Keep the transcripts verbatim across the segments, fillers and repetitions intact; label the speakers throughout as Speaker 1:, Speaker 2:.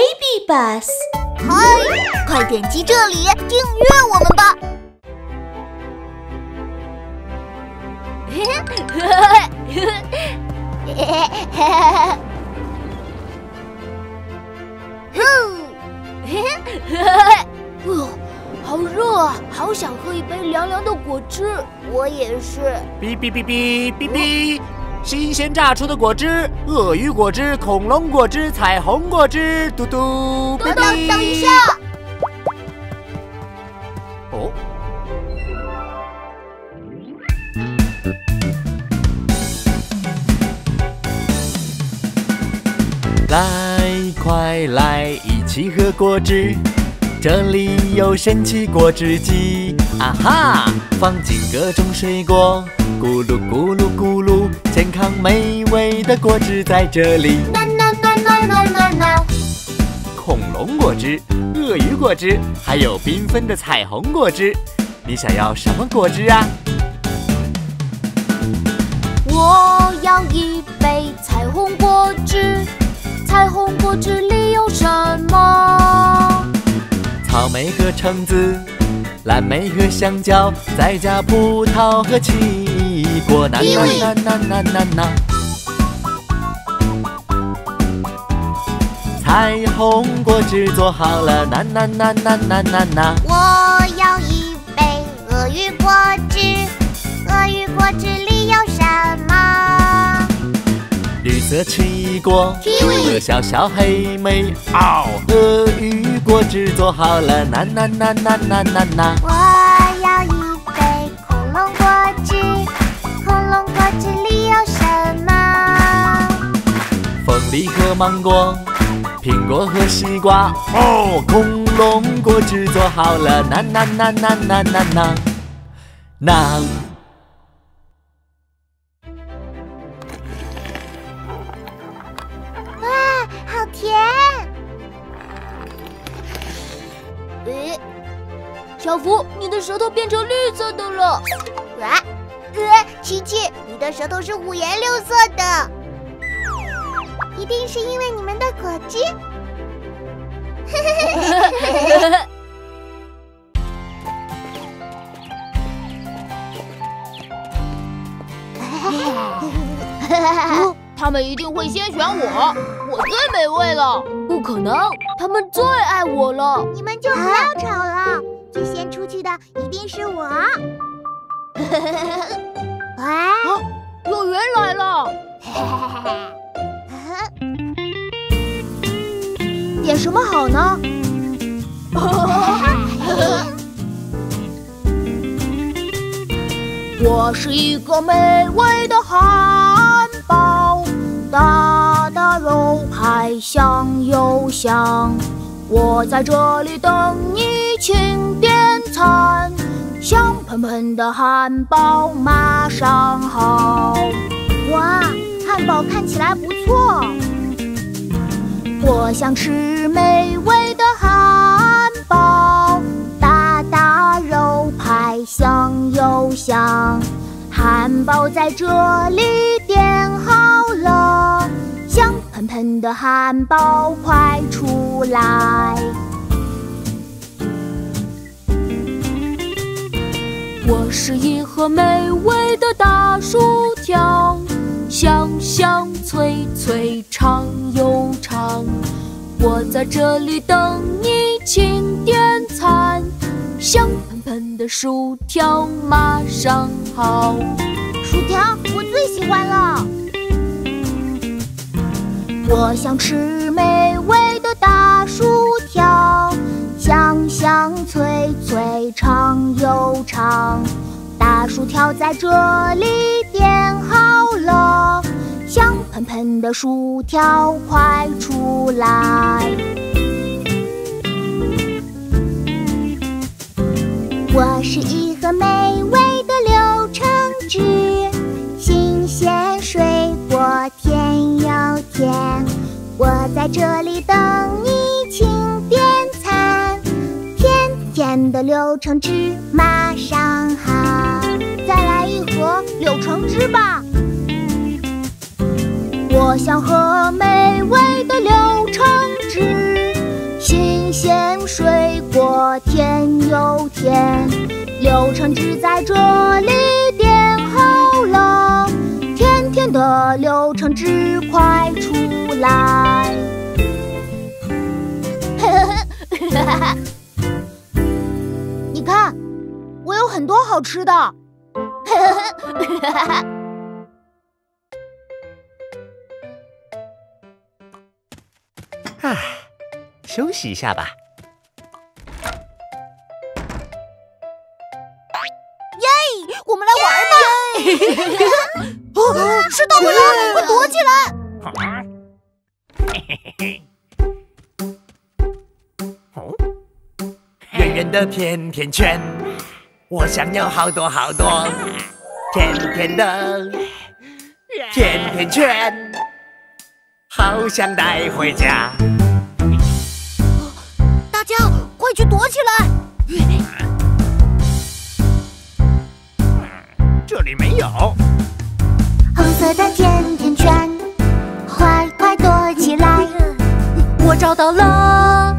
Speaker 1: Baby Bus。
Speaker 2: 嗨，快点击这里订阅我们吧！哦，好热啊，好想喝一杯凉凉的果汁。我也是。
Speaker 3: 哔哔哔哔哔哔，新鲜榨出的果汁，鳄鱼果汁、恐龙果汁、彩虹果汁，嘟嘟。
Speaker 2: 等等等一下。
Speaker 3: 哦。来，快来一起喝果汁，这里有神奇果汁机，啊哈！放进各种水果，咕噜咕噜咕噜，健康美味的果汁在这里。
Speaker 2: 啦啦啦啦啦啦啦！
Speaker 3: 恐龙果汁、鳄鱼果汁，还有缤纷的彩虹果汁，你想要什么果汁啊？
Speaker 2: 我要一杯彩虹果汁。彩虹果汁里有什么？
Speaker 3: 草莓和橙子，蓝莓和香蕉，再加葡萄和奇异果。呐呐呐呐呐呐！彩虹果汁做好了，呐呐呐呐呐呐呐！
Speaker 2: 我要一杯鳄鱼果汁，鳄鱼果汁里有什么？
Speaker 3: 绿色奇异果和小小黑莓，嗷！鳄鱼果汁做好了，呐呐呐呐呐呐呐！
Speaker 2: 我要一杯恐龙果汁，恐龙果汁里有什么？
Speaker 3: 凤梨和芒果，苹果和西瓜，哦！恐龙果汁做好了，呐呐呐呐呐呐呐！呐！
Speaker 2: 好甜！诶，小福，你的舌头变成绿色的了。啊，呃，琪琪，你的舌头是五颜六色的，一定是因为你们的果汁。哦，他们一定会先选我，我最美味了。不可能，他们最爱我了。你们就不要吵了，最先出去的一定是我。哎，有人来了。点什么好呢？我是一个美味的汉堡，大大肉排香又香。我在这里等你，请点餐。香喷喷的汉堡马上好。哇，汉堡看起来不错。我想吃美味的汉堡，大大肉排香又香。汉堡在这里点好了，香喷喷的汉堡快出来。我是一盒美味的大薯条，香香脆脆长又长。我在这里等你，请点餐。香喷喷的薯条马上好。薯条我最喜欢了。我想吃美味的大薯条，香香脆脆长又长。大薯条在这里点好了，香喷喷的薯条快出来。我是一盒美味的柳橙汁，新鲜水果甜又甜。我在这里等你，请点餐。甜甜的柳橙汁马上好。再来一盒柳橙汁吧。我想喝美味的柳橙汁， 甜。柳橙汁在这里点好了，甜甜的柳橙汁快出来。你看，我有很多好吃的。
Speaker 3: 唉，休息一下吧。
Speaker 2: 耶，我们来玩吧！哦，是大灰狼，快躲起来！
Speaker 3: 哦，圆圆的甜甜圈，我想要好多好多甜甜的甜甜圈，好想带回家。
Speaker 2: 大家快去躲起来！
Speaker 3: 这里没有。
Speaker 2: 红色的甜甜圈，快快躲起来！我找到了，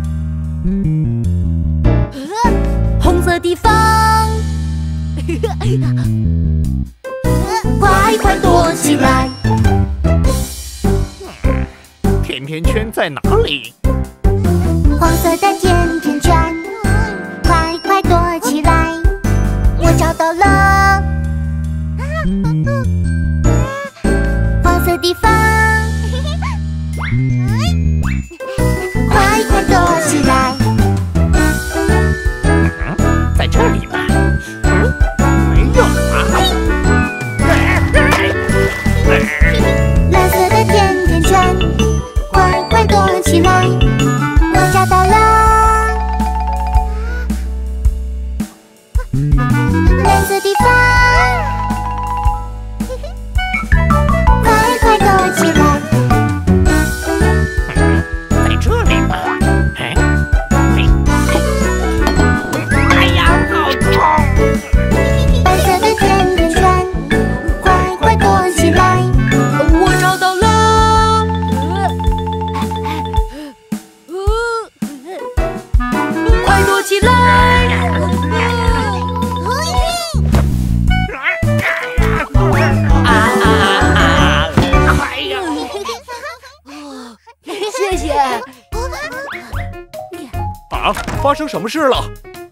Speaker 2: 红色地方，快快躲起来！
Speaker 3: 甜甜圈在哪里？
Speaker 2: 黄色的甜甜圈，快快躲起来！我找到了，黄色地方，快快躲起来！
Speaker 3: 在这里吧？没有啊！
Speaker 2: 蓝色的甜甜圈，快快躲起来！我找到了，蓝色地方，快快躲起来！
Speaker 3: 在这里吧？哎，哎呀，好痛！
Speaker 2: 白色的甜甜圈，快快躲起来！我找到了，快躲起来！谢谢。
Speaker 3: 啊，发生什么事了？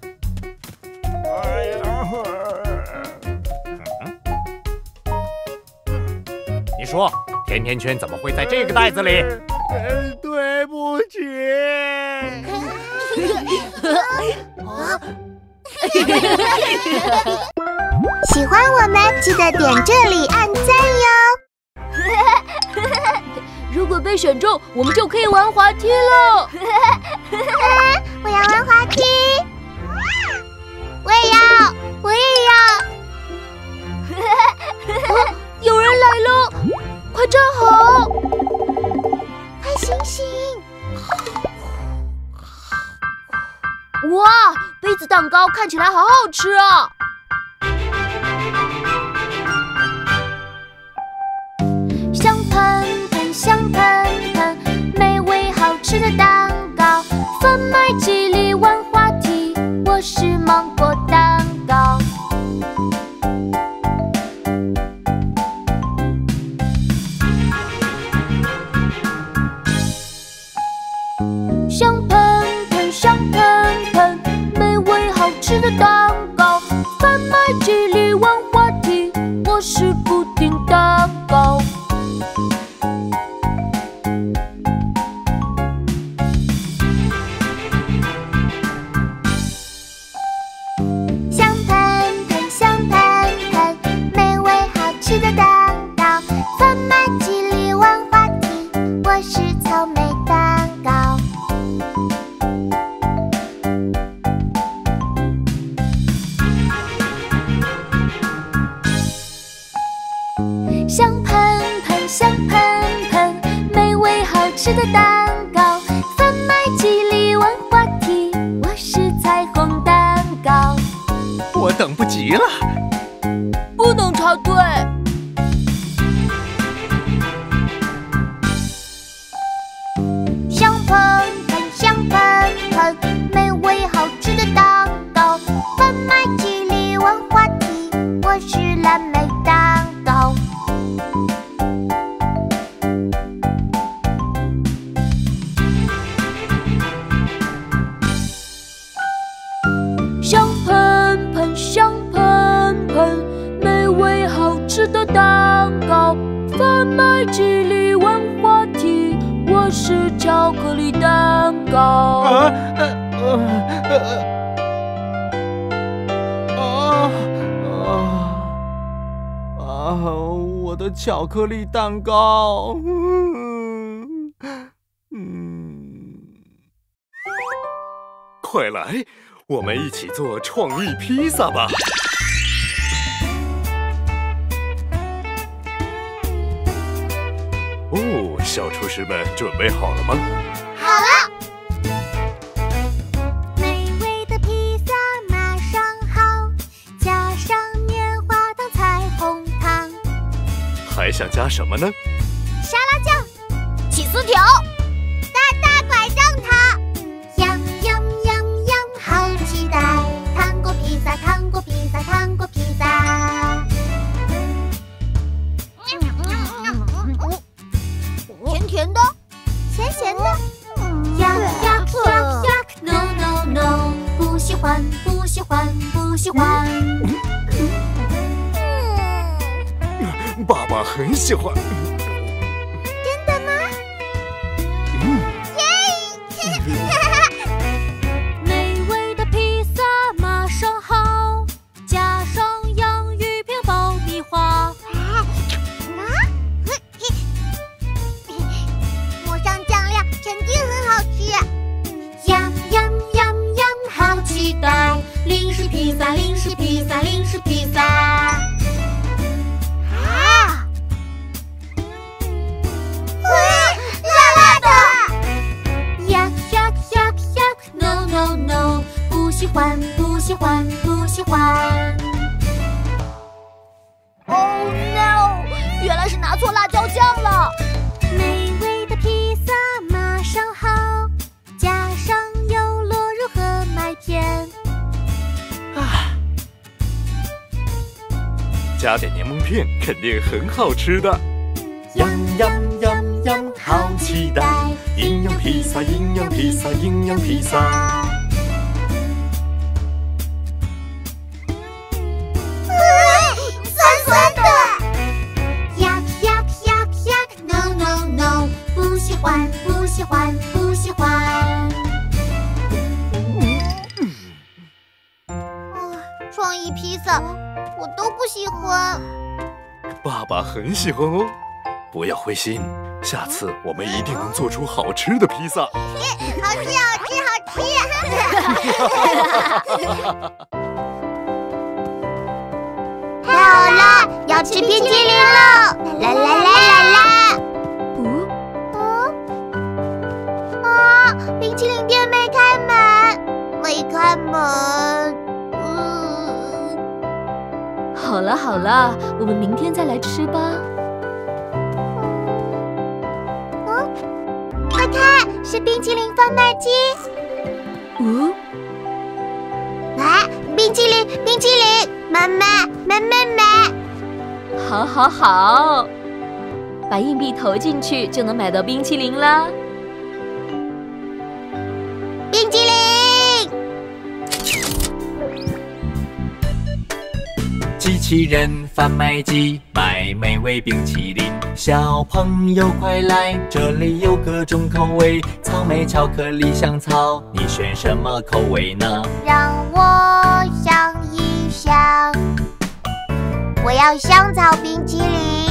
Speaker 3: 你说，甜甜圈怎么会在这个袋子里？对不起。
Speaker 2: 喜欢我们，记得点这里按赞哟。如果被选中，我们就可以玩滑梯了。我要玩滑梯，我也要，我也要。哦，有人来了，快站好！快醒醒！哇，杯子蛋糕看起来好好吃啊！香喷喷，香喷喷，美味好吃的蛋糕，贩卖机里玩滑梯，我是芒果蛋糕。香喷喷，香喷喷，美味好吃的蛋糕，贩卖机里玩滑梯，我是布丁蛋糕。香喷喷，香喷喷，美味好吃的蛋糕，贩卖机里玩滑梯，我是草莓蛋糕。
Speaker 1: 糕。
Speaker 3: 啊呃呃呃啊啊！我的巧克力蛋糕。嗯嗯，
Speaker 4: 快来，我们一起做创意披萨吧！哦，小厨师们准备好了吗？
Speaker 2: 好了。美味的披萨马上好，加上棉花糖、彩虹糖。
Speaker 4: 还想加什么呢？
Speaker 2: 沙拉酱、
Speaker 1: 起司条、
Speaker 2: 大大拐杖糖。样样样样，好期待！糖果披萨，糖果披萨，糖果披萨。甜甜的，咸咸的。呀呀呀呀 ！No no no， 不喜欢，不喜欢，不喜欢。
Speaker 4: 爸爸很喜欢。
Speaker 2: 真的吗？
Speaker 4: 嗯。
Speaker 1: 美味的披萨马上好，加上洋芋片、爆米花。
Speaker 2: 抹上酱料，肯定很好吃。样样样样，好期待！零食披萨，零食披萨，零食披萨。啊！辣辣的！呀呀呀呀 ！No no no， 不喜欢，不喜欢，不喜欢。
Speaker 1: Oh no！ 原来是拿错辣椒酱了。
Speaker 2: 美味的披萨马上好，加上优酪乳和麦片。
Speaker 3: 啊，
Speaker 4: 加点柠檬片肯定很好吃的。
Speaker 3: 样样样样，好期待！营养披萨，营养披萨，营养披萨。
Speaker 2: 酸酸的！呀呀呀呀 ！No no no， 不喜欢，不喜欢，不喜欢。啊，创意披萨我都不喜欢。
Speaker 4: 爸爸很喜欢哦，不要灰心，下次我们一定能做出好吃的披萨。
Speaker 2: 好吃，好吃，好吃！太好了，要吃冰淇淋了！啦啦啦啦啦！
Speaker 1: 嗯，
Speaker 2: 嗯啊，冰淇淋店没开门，没开门。嗯，
Speaker 1: 好了好了，我们明天再来吃吧。
Speaker 2: 嗯，快看，是冰淇淋贩卖机。
Speaker 1: 嗯，
Speaker 2: 来，冰淇淋，冰淇淋，买买买买买！
Speaker 1: 好好好，把硬币投进去就能买到冰淇淋啦。
Speaker 2: 冰淇淋！
Speaker 3: 机器人贩卖机卖美味冰淇淋，小朋友快来，这里有各种口味，草莓、巧克力、香草，你选什么口味呢？
Speaker 2: 让我想一想，我要香草冰淇淋。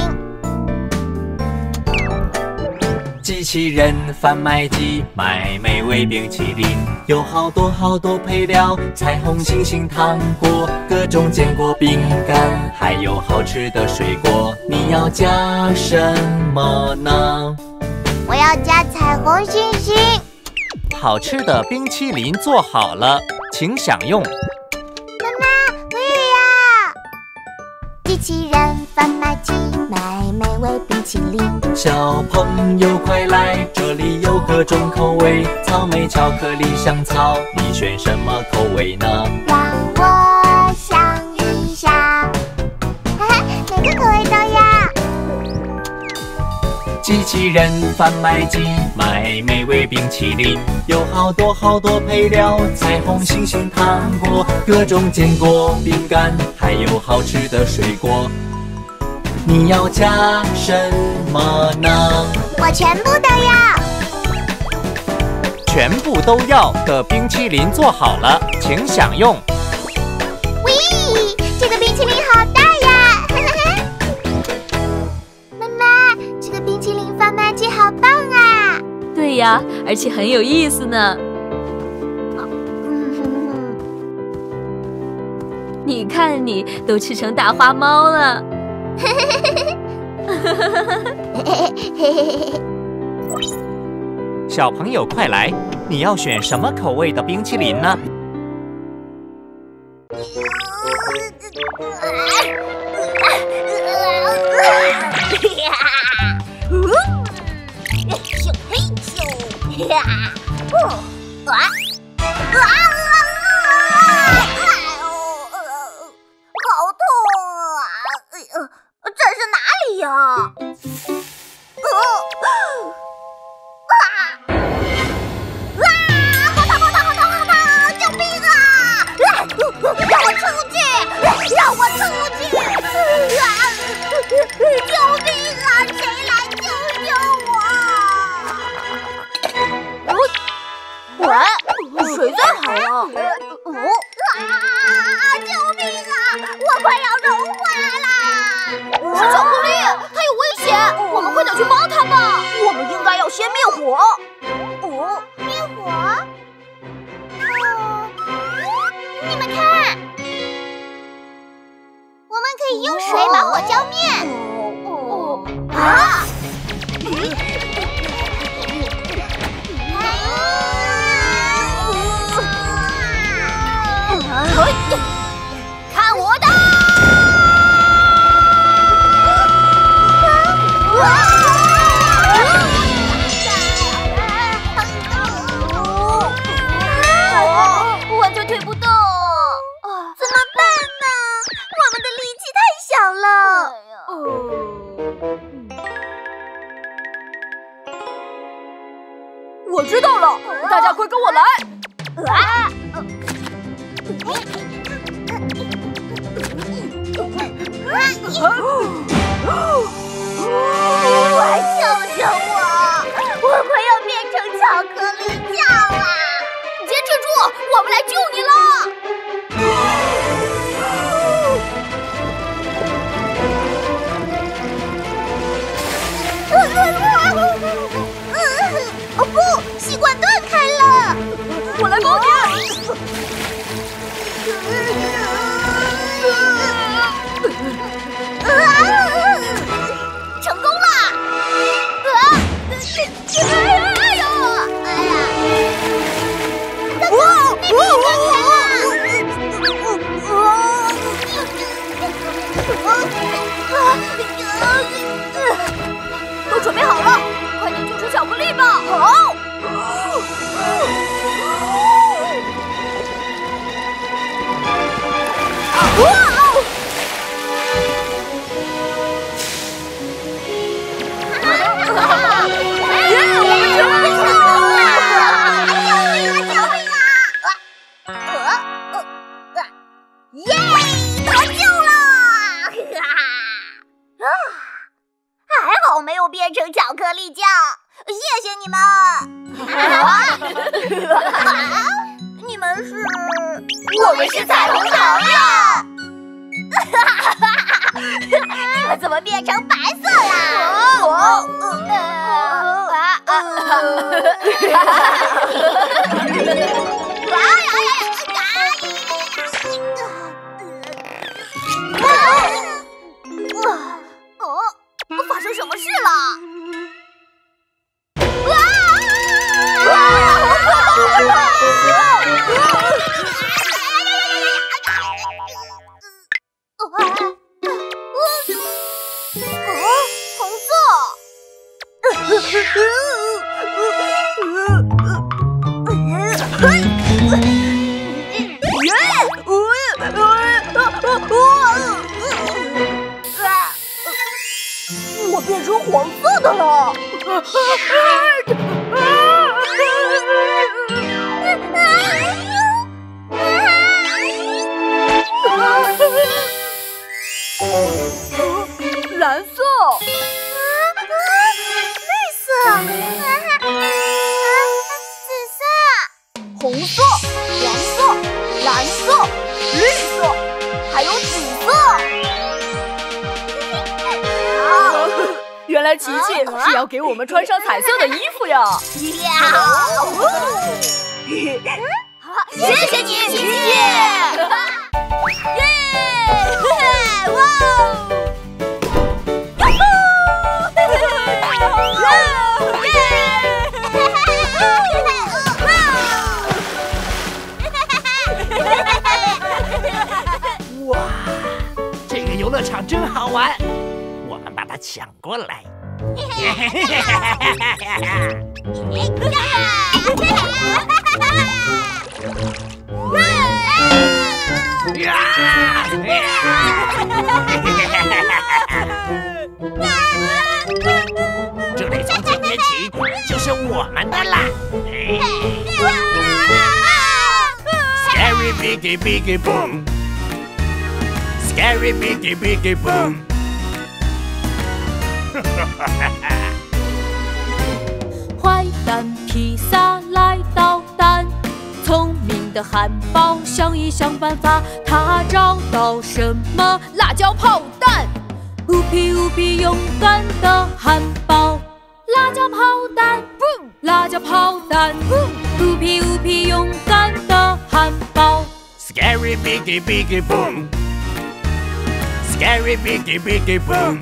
Speaker 3: 机器人贩卖机卖美味冰淇淋，有好多好多配料，彩虹、星星、糖果，各种坚果、饼干，还有好吃的水果。你要加什么呢？
Speaker 2: 我要加彩虹星星。
Speaker 3: 好吃的冰淇淋做好了，请享用。
Speaker 2: 妈妈，我也要。机器人贩卖机卖美味冰淇淋，
Speaker 3: 小朋友快来，这里有各种口味，草莓、巧克力、香草，你选什么口味呢？
Speaker 2: 让我想一想，哈哈，哪个口味都要。
Speaker 3: 机器人贩卖机卖美味冰淇淋，有好多好多配料，彩虹、星星、糖果，各种坚果、饼干，还有好吃的水果。你要加什么呢？
Speaker 2: 我全部都要。
Speaker 3: 全部都要的冰淇淋做好了，请享用。
Speaker 2: 喂，这个冰淇淋好大呀！妈妈，这个冰淇淋贩卖机好棒啊！
Speaker 1: 对呀，而且很有意思呢。你看你都吃成大花猫了。
Speaker 3: 小朋友快来，你要选什么口味的冰淇淋呢？
Speaker 2: 看我的！完全推不动，怎么办呢？我们的力气太小了。
Speaker 5: 我知道了，大家快跟我来！
Speaker 2: 啊！救救我！我快要变成巧克力酱了！
Speaker 5: 坚持住，我们来救你了！
Speaker 2: 哦不，吸管断开了！
Speaker 5: 我来帮你！
Speaker 2: 成功了！啊！哎呦！哎呀！哇！被断开了！
Speaker 5: 都准备好了，快点救出巧克力吧！好。哇！
Speaker 2: 没有变成巧克力酱，谢谢你们。你们是？
Speaker 5: 我们是彩虹糖呀！
Speaker 2: 你们怎么变成白色啦？
Speaker 5: 我
Speaker 2: 发生什么事了？红色。
Speaker 5: 我变成黄色的了！蓝色，
Speaker 2: 绿色，紫色。
Speaker 6: 来琪琪是要给我们穿上彩色的衣服呀！
Speaker 5: 谢谢你，琪琪！
Speaker 1: 耶！哇！
Speaker 7: 哇，这个游乐场真好玩，我们把它抢过来。这里从今天起就是我们的啦。Scary Biggie Biggie Boom, Scary Biggie Biggie Boom。
Speaker 1: 坏蛋披萨来捣蛋，聪明的汉堡想一想办法，他找到什么？辣椒炮弹！乌皮乌皮勇敢的汉堡，辣椒炮弹，辣椒炮弹，乌皮乌皮勇敢的汉堡。
Speaker 7: Scary Biggie Biggie Boom, Scary Biggie Biggie Boom。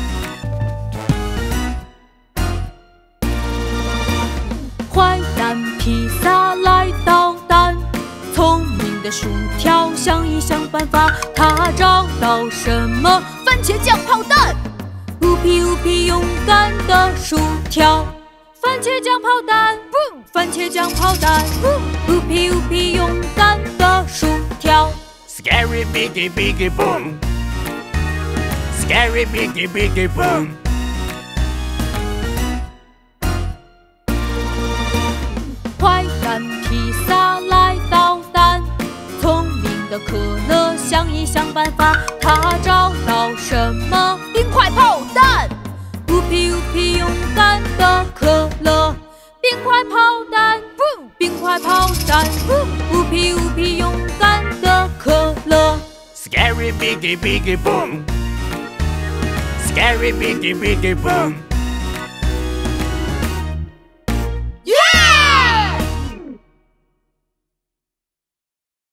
Speaker 1: 坏蛋披萨来捣蛋，聪明的薯条想一想办法，他找到什么？番茄酱炮弹！乌皮乌皮勇敢的薯条，番茄酱炮弹，番茄酱炮弹，乌皮乌皮勇敢的薯条。
Speaker 7: Scary Biggie Biggie Boom, Scary Biggie Biggie Boom。
Speaker 1: 坏蛋披萨来捣蛋，聪明的可乐想一想办法，他找到什么？冰块炮弹！乌皮乌皮勇敢的可乐，冰块炮弹，冰块炮弹，乌皮乌皮勇敢的可乐。
Speaker 7: Scary Biggie Biggie Boom, Scary Biggie Biggie Boom。